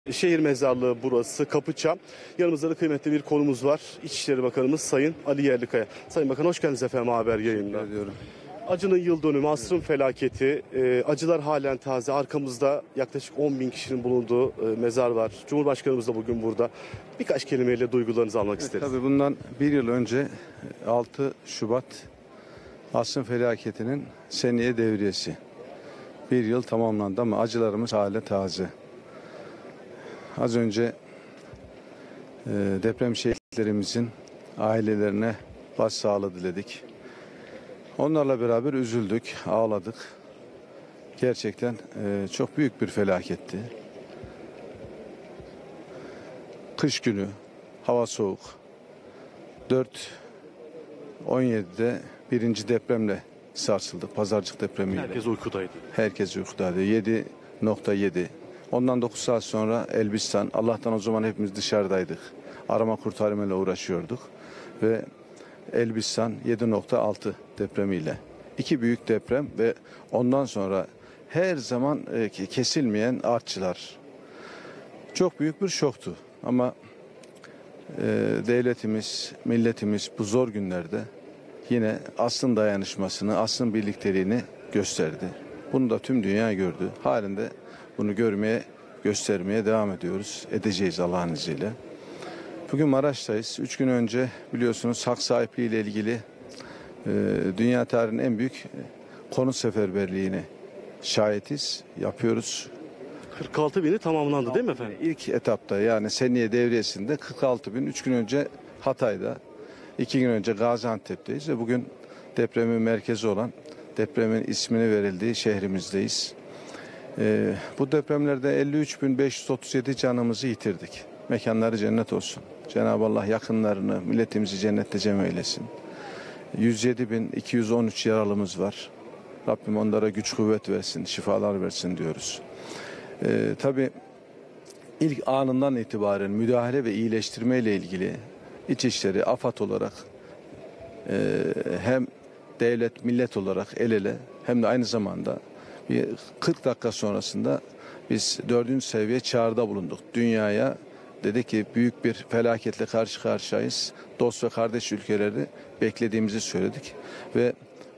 Şehir mezarlığı burası, Kapıçam. Yanımızda da kıymetli bir konumuz var. İçişleri Bakanımız Sayın Ali Yerlikaya. Sayın Bakan hoş geldiniz efendim haber yayınına. Ediyorum. Acının yıl dönümü, asrın felaketi. Acılar halen taze. Arkamızda yaklaşık 10 bin kişinin bulunduğu mezar var. Cumhurbaşkanımız da bugün burada. Birkaç kelimeyle duygularınızı almak isteriz. Tabii bundan bir yıl önce 6 Şubat asrın felaketinin seneye devriyesi. Bir yıl tamamlandı ama acılarımız hala taze. Az önce deprem şehitlerimizin ailelerine başsağlığı diledik. Onlarla beraber üzüldük, ağladık. Gerçekten çok büyük bir felaketti. Kış günü, hava soğuk. 4.17'de birinci depremle sarsıldı. Pazarcık depremiyle. Herkes uykudaydı. Herkes uykudaydı. 7.7. Ondan 9 saat sonra Elbistan. Allah'tan o zaman hepimiz dışarıdaydık. Arama kurtarmayla uğraşıyorduk. Ve Elbistan 7.6 depremiyle. İki büyük deprem ve ondan sonra her zaman kesilmeyen artçılar. Çok büyük bir şoktu. Ama devletimiz, milletimiz bu zor günlerde yine asrın dayanışmasını, asrın birlikteliğini gösterdi. Bunu da tüm dünya gördü. Halinde bunu görmeye, göstermeye devam edeceğiz Allah'ın izniyle. Bugün Maraş'tayız. 3 gün önce biliyorsunuz hak sahipliği ile ilgili dünya tarihinin en büyük konut seferberliğini şahitiz, yapıyoruz. 46 bini tamamlandı değil mi efendim? İlk etapta yani seneye devriyesinde 46 bin, 3 gün önce Hatay'da, 2 gün önce Gaziantep'teyiz ve bugün depremin merkezi olan, depremin ismini verildiği şehrimizdeyiz. Bu depremlerde 53.537 canımızı yitirdik. Mekanları cennet olsun. Cenab-ı Allah yakınlarını, milletimizi cennette cem eylesin. 107.213 yaralımız var. Rabbim onlara güç kuvvet versin, şifalar versin diyoruz. Tabii ilk anından itibaren müdahale ve iyileştirme ile ilgili İçişleri, AFAD olarak hem devlet, millet olarak el ele hem de aynı zamanda bir 40 dakika sonrasında biz 4. seviye çağrıda bulunduk. Dünyaya dedi ki büyük bir felaketle karşı karşıyayız. Dost ve kardeş ülkeleri beklediğimizi söyledik ve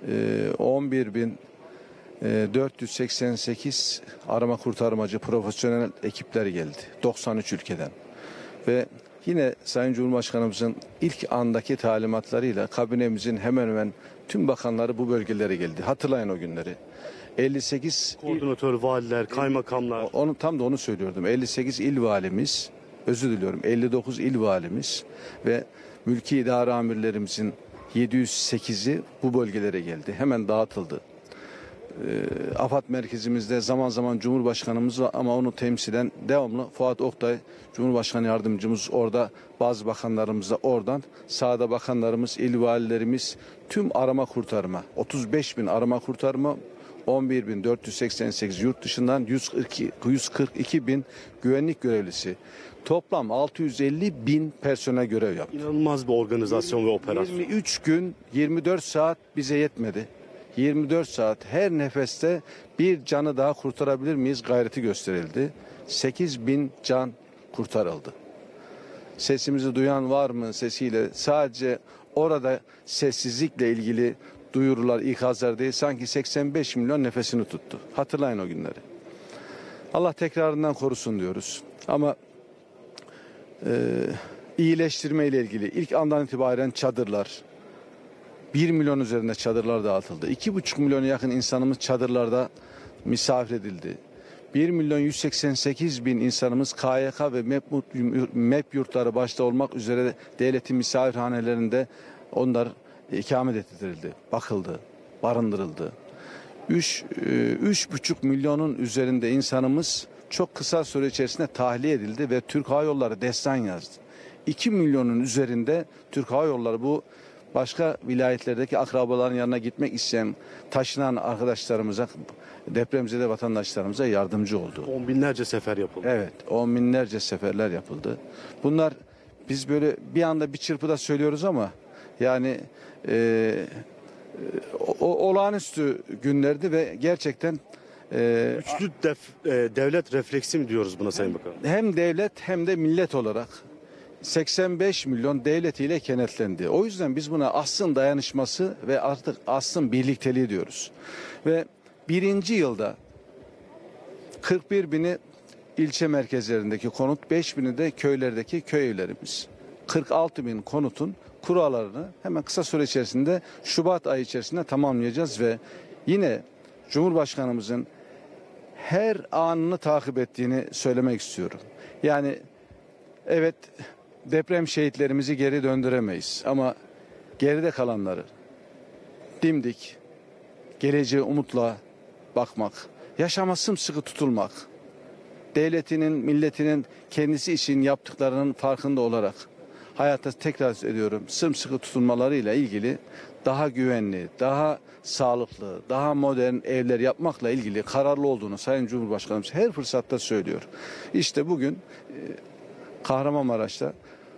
11.488 arama kurtarmacı profesyonel ekipler geldi. 93 ülkeden. Ve yine Sayın Cumhurbaşkanımızın ilk andaki talimatlarıyla kabinemizin hemen hemen tüm bakanları bu bölgelere geldi. Hatırlayın o günleri. 58 Koordinatör, valiler, kaymakamlar. tam da onu söylüyordum. 58 il valimiz, özür diliyorum, 59 il valimiz ve mülki idare amirlerimizin 708'i bu bölgelere geldi. Hemen dağıtıldı. AFAD merkezimizde zaman zaman Cumhurbaşkanımız var ama onu temsilen devamlı Fuat Oktay, Cumhurbaşkanı yardımcımız orada, bazı bakanlarımız da oradan, sahada bakanlarımız, il valilerimiz, tüm arama kurtarma, 35 bin arama kurtarma, 11.488 yurt dışından 142 bin güvenlik görevlisi. Toplam 650 bin personel görev yaptı. İnanılmaz bir organizasyon ve operasyon. 23 gün 24 saat bize yetmedi. 24 saat her nefeste bir canı daha kurtarabilir miyiz gayreti gösterildi. 8 bin can kurtarıldı. Sesimizi duyan var mı sesiyle? Sadece orada sessizlikle ilgili duyurular, ikazlar değil, sanki 85 milyon nefesini tuttu. Hatırlayın o günleri. Allah tekrarından korusun diyoruz. Ama iyileştirme ile ilgili ilk andan itibaren çadırlar, 1 milyon üzerinde çadırlar dağıtıldı. 2,5 milyona yakın insanımız çadırlarda misafir edildi. 1.188.000 insanımız KYK ve MEP yurtları başta olmak üzere devletin misafirhanelerinde onlar ikamet ettirildi, bakıldı, barındırıldı. 3,5 milyonun üzerinde insanımız çok kısa süre içerisinde tahliye edildi ve Türk Hava Yolları destan yazdı. 2 milyonun üzerinde Türk Hava Yolları bu başka vilayetlerdeki akrabaların yanına gitmek isteyen, taşınan arkadaşlarımıza, depremzede vatandaşlarımıza yardımcı oldu. 10 binlerce sefer yapıldı. Evet, 10 binlerce seferler yapıldı. Bunlar biz böyle bir anda bir çırpıda söylüyoruz ama yani olağanüstü günlerdi ve gerçekten Güçlü devlet refleksi mi diyoruz buna Sayın Bakanım? Hem devlet hem de millet olarak 85 milyon devletiyle kenetlendi. O yüzden biz buna aslın dayanışması ve artık aslın birlikteliği diyoruz. Ve birinci yılda 41 bini ilçe merkezlerindeki konut, 5 bini de köylerdeki köy evlerimiz. 46 bin konutun kurallarını hemen kısa süre içerisinde Şubat ayı içerisinde tamamlayacağız ve yine Cumhurbaşkanımızın her anını takip ettiğini söylemek istiyorum. Yani evet, deprem şehitlerimizi geri döndüremeyiz ama geride kalanları dimdik, geleceğe umutla bakmak, yaşama sımsıkı tutulmak, devletinin, milletinin kendisi için yaptıklarının farkında olarak hayata, tekrar ediyorum, sımsıkı tutulmalarıyla ilgili daha güvenli, daha sağlıklı, daha modern evler yapmakla ilgili kararlı olduğunu Sayın Cumhurbaşkanımız her fırsatta söylüyor. İşte bugün Kahramanmaraş'ta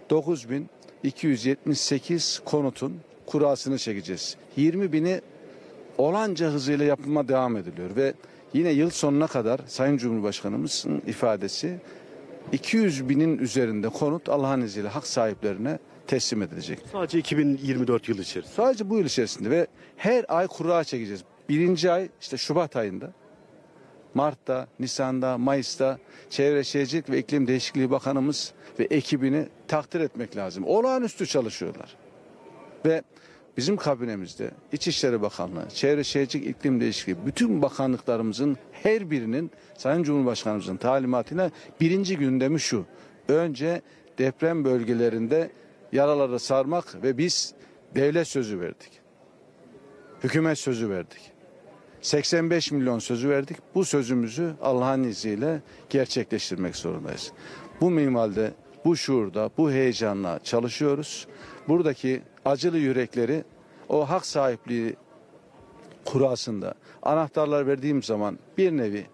9.278 konutun kurasını çekeceğiz. 20 bini olanca hızıyla yapıma devam ediliyor ve yine yıl sonuna kadar Sayın Cumhurbaşkanımızın ifadesi 200 binin üzerinde konut Allah'ın izniyle hak sahiplerine teslim edilecek. Sadece 2024 yılı içerisinde. Sadece bu yıl içerisinde ve her ay kura çekeceğiz. Birinci ay işte Şubat ayında, Mart'ta, Nisan'da, Mayıs'ta Çevre Şehircilik ve İklim Değişikliği Bakanımız ve ekibini takdir etmek lazım. Olağanüstü çalışıyorlar. Ve bizim kabinemizde İçişleri Bakanlığı, Çevre Şehircilik İklim Değişikliği, bütün bakanlıklarımızın her birinin Sayın Cumhurbaşkanımızın talimatıyla birinci gündemi şu: önce deprem bölgelerinde yaraları sarmak ve biz devlet sözü verdik. Hükümet sözü verdik. 85 milyon sözü verdik. Bu sözümüzü Allah'ın izniyle gerçekleştirmek zorundayız. Bu minvalde, bu şuurda, bu heyecanla çalışıyoruz. Buradaki acılı yürekleri o hak sahipliği kurasında anahtarlar verdiğim zaman bir nevi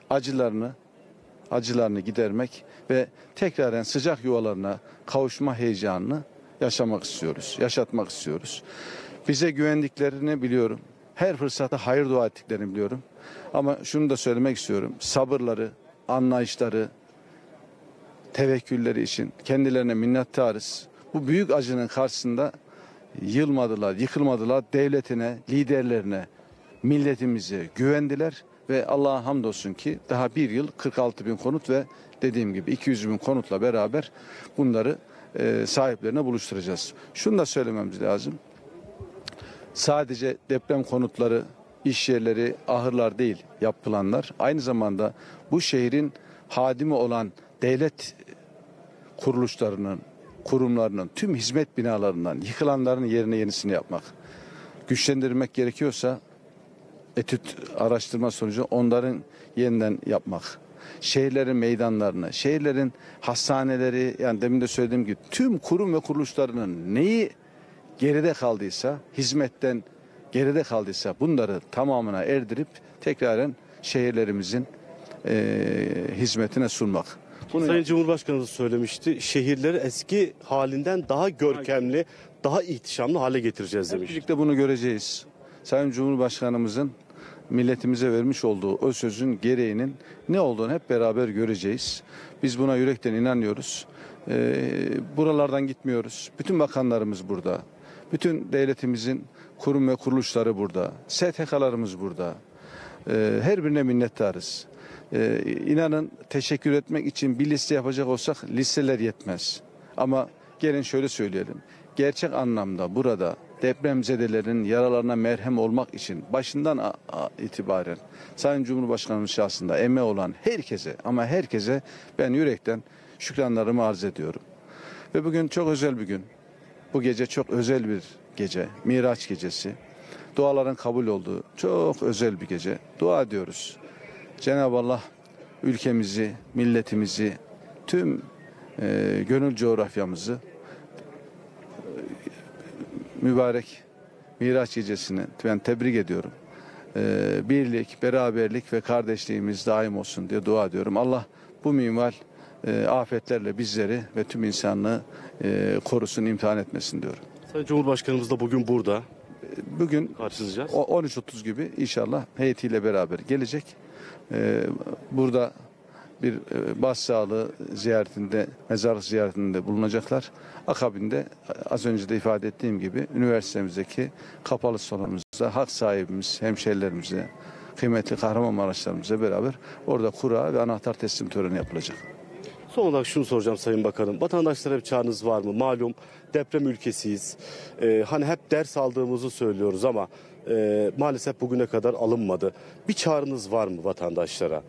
acılarını gidermek ve tekraren sıcak yuvalarına kavuşma heyecanını yaşatmak istiyoruz. Bize güvendiklerini biliyorum. Her fırsatta hayır dua ettiklerini biliyorum. Ama şunu da söylemek istiyorum: sabırları, anlayışları, tevekkülleri için kendilerine minnettarız. Bu büyük acının karşısında yılmadılar, yıkılmadılar. Devletine, liderlerine, milletimize güvendiler ve Allah'a hamdolsun ki daha bir yıl 46 bin konut ve dediğim gibi 200 bin konutla beraber bunları sahiplerine buluşturacağız. Şunu da söylememiz lazım: sadece deprem konutları, iş yerleri, ahırlar değil yapılanlar, aynı zamanda bu şehrin hadimi olan devlet kuruluşlarının, kurumlarının, tüm hizmet binalarından yıkılanların yerine yenisini yapmak. Güçlendirmek gerekiyorsa etüt, araştırma sonucu onların yeniden yapmak. Şehirlerin meydanlarını, şehirlerin hastaneleri, yani demin de söylediğim gibi tüm kurum ve kuruluşlarının neyi geride kaldıysa, hizmetten geride kaldıysa bunları tamamına erdirip tekraren şehirlerimizin hizmetine sunmak. Sayın Cumhurbaşkanımız söylemişti, şehirleri eski halinden daha görkemli, daha ihtişamlı hale getireceğiz demiş. Birlikte bunu göreceğiz. Sayın Cumhurbaşkanımızın milletimize vermiş olduğu o sözün gereğinin ne olduğunu hep beraber göreceğiz. Biz buna yürekten inanıyoruz. Buralardan gitmiyoruz. Bütün bakanlarımız burada. Bütün devletimizin kurum ve kuruluşları burada. STK'larımız burada. Her birine minnettarız. İnanın, teşekkür etmek için bir liste yapacak olsak listeler yetmez. Ama gelin şöyle söyleyelim: gerçek anlamda burada depremzedelerin yaralarına merhem olmak için başından itibaren Sayın Cumhurbaşkanımız şahsında emeği olan herkese, ama herkese ben yürekten şükranlarımı arz ediyorum. Ve bugün çok özel bir gün. Bu gece çok özel bir gece. Miraç gecesi. Duaların kabul olduğu çok özel bir gece. Dua ediyoruz. Cenab-ı Allah ülkemizi, milletimizi, tüm gönül coğrafyamızı mübarek Miraç gecesini ben tebrik ediyorum. Birlik, beraberlik ve kardeşliğimiz daim olsun diye dua ediyorum. Allah bu minval afetlerle bizleri ve tüm insanlığı korusun, imtihan etmesin diyorum. Sayın Cumhurbaşkanımız da bugün burada. Bugün Karşılayacağız. 13.30 gibi inşallah heyetiyle beraber gelecek. Burada bir başsağlığı ziyaretinde, mezarlık ziyaretinde bulunacaklar. Akabinde az önce de ifade ettiğim gibi üniversitemizdeki kapalı salonumuzda hak sahibimiz, hemşehrilerimizle, kıymetli Kahramanmaraşlarımızla beraber orada kura ve anahtar teslim töreni yapılacak. Son olarak şunu soracağım Sayın Bakanım. Vatandaşlara bir çağrınız var mı? Malum deprem ülkesiyiz. Hani hep ders aldığımızı söylüyoruz ama maalesef bugüne kadar alınmadı. Bir çağrınız var mı vatandaşlara?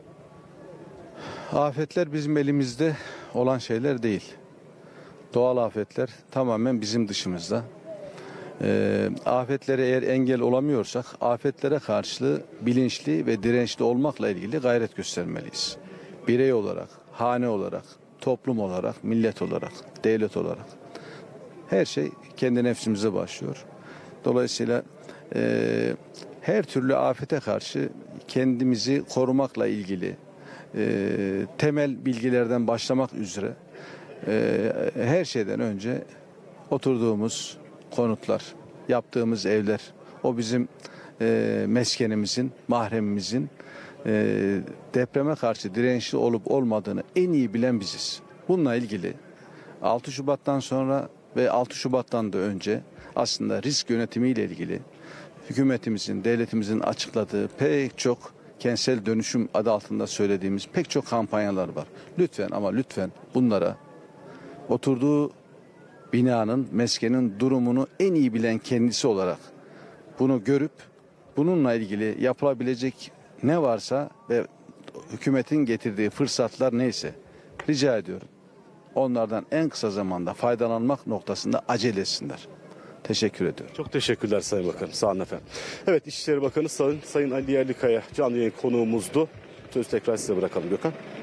Afetler bizim elimizde olan şeyler değil. Doğal afetler tamamen bizim dışımızda. Afetlere eğer engel olamıyorsak afetlere karşı bilinçli ve dirençli olmakla ilgili gayret göstermeliyiz. Birey olarak, hane olarak, toplum olarak, millet olarak, devlet olarak. Her şey kendi nefsimize başlıyor. Dolayısıyla her türlü afete karşı kendimizi korumakla ilgili temel bilgilerden başlamak üzere her şeyden önce oturduğumuz konutlar, yaptığımız evler, o bizim meskenimizin, mahremimizin depreme karşı dirençli olup olmadığını en iyi bilen biziz. Bununla ilgili 6 Şubat'tan sonra ve 6 Şubat'tan da önce aslında risk yönetimiyle ilgili hükümetimizin, devletimizin açıkladığı pek çok kentsel dönüşüm adı altında söylediğimiz pek çok kampanyalar var. Lütfen ama lütfen bunlara oturduğu binanın, meskenin durumunu en iyi bilen kendisi olarak bunu görüp bununla ilgili yapılabilecek ne varsa ve hükümetin getirdiği fırsatlar neyse rica ediyorum. Onlardan en kısa zamanda faydalanmak noktasında acele etsinler. Teşekkür ediyorum. Çok teşekkürler Sayın Bakanım. Sağ olun efendim. Evet, İçişleri Bakanı Sayın Ali Yerlikaya canlı yayın konuğumuzdu. Sözü tekrar size bırakalım Gökhan.